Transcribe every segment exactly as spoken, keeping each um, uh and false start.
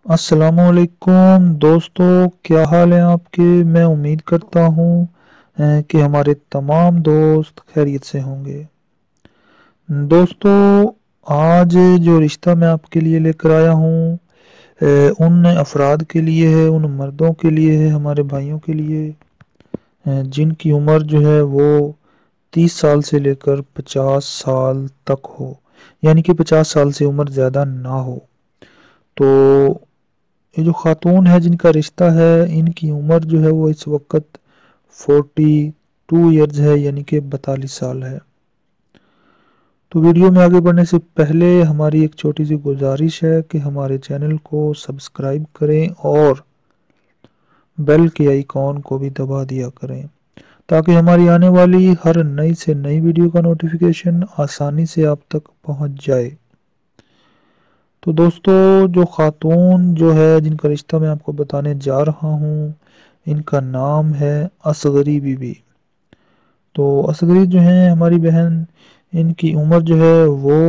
السلام علیکم دوستو، کیا حال ہیں آپ کے؟ میں امید کرتا ہوں اے، کہ ہمارے تمام دوست خیریت سے ہوں گے۔ دوستو، آج جو رشتہ میں آپ کے لیے لے کر آیا ہوں اے، ان افراد کے لیے ہے، ان مردوں کے لیے ہے، ہمارے بھائیوں کے لیے، اے، جن کی عمر جو ہے وہ تیس سال سے لے کر پچاس سال تک ہو، یعنی کہ پچاس سال سے عمر زیادہ نہ ہو۔ تو یہ جو خاتون ہے جن کا رشتہ ہے، ان کی عمر جو ہے وہ اس وقت فورٹی ٹو ایئرز ہے، یعنی کہ بتالیس سال ہے۔ تو ویڈیو میں آگے بڑھنے سے پہلے ہماری ایک چھوٹی سی گزارش ہے کہ ہمارے چینل کو سبسکرائب کریں اور بیل کے آئیکن کو بھی دبا دیا کریں تاکہ ہماری آنے والی ہر نئی سے نئی ویڈیو کا نوٹیفیکیشن آسانی سے آپ تک پہنچ جائے۔ تو دوستو، جو خاتون جو ہے جن کا رشتہ میں آپ کو بتانے جا رہا ہوں، ان کا نام ہے اصغری بی بی۔ تو اصغری جو ہیں ہماری بہن، ان کی عمر جو ہے وہ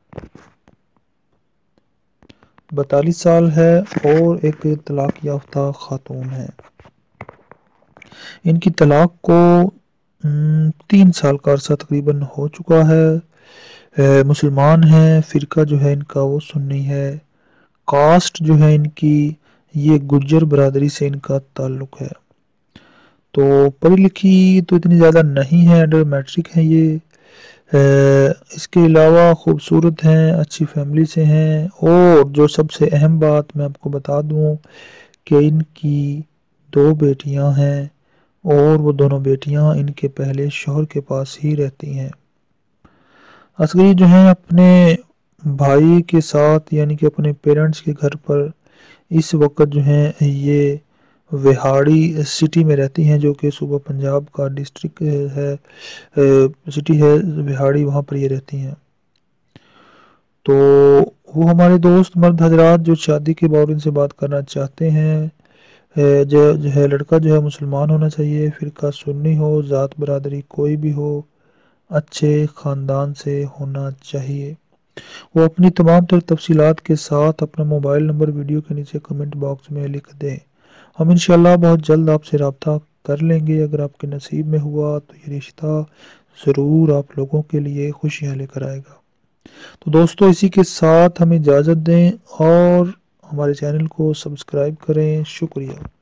بتالیس سال ہے اور ایک طلاق یافتہ خاتون ہے۔ ان کی طلاق کو م، تین سال کا عرصہ تقریباً ہو چکا ہے۔ اے، مسلمان ہیں، فرقہ جو ہے ان کا وہ سنی ہے، کاسٹ جو ہے ان کی یہ گجر برادری سے ان کا تعلق ہے۔ تو پڑھی لکھی تو اتنی زیادہ نہیں ہے، انڈر میٹرک ہیں یہ۔ اے، اس کے علاوہ خوبصورت ہیں، اچھی فیملی سے ہیں، اور جو سب سے اہم بات میں آپ کو بتا دوں کہ ان کی دو بیٹیاں ہیں، اور وہ دونوں بیٹیاں ان کے پہلے شوہر کے پاس ہی رہتی ہیں۔ اصغری جو ہیں اپنے بھائی کے ساتھ، یعنی کہ اپنے پیرنٹس کے گھر پر اس وقت جو ہیں یہ وہاڑی سٹی میں رہتی ہیں، جو کہ صوبہ پنجاب کا ڈسٹرکٹ ہے، سٹی ہے وہاڑی، وہاں پر یہ رہتی ہیں۔ تو وہ ہمارے دوست مرد حضرات جو شادی کے بعد ان سے بات کرنا چاہتے ہیں، جو جو ہے لڑکا جو ہے مسلمان ہونا چاہیے، فرقہ سنی ہو، ذات برادری کوئی بھی ہو، اچھے خاندان سے ہونا چاہیے۔ وہ اپنی تمام تر تفصیلات کے ساتھ اپنا موبائل نمبر ویڈیو کے نیچے کمنٹ باکس میں لکھ دیں۔ ہم انشاءاللہ بہت جلد آپ سے رابطہ کر لیں گے۔ اگر آپ کے نصیب میں ہوا تو یہ رشتہ ضرور آپ لوگوں کے لیے خوشیاں لے کر آئے گا۔ تو دوستو، اسی کے ساتھ ہمیں اجازت دیں اور ہمارے چینل کو سبسکرائب کریں۔ شکریہ۔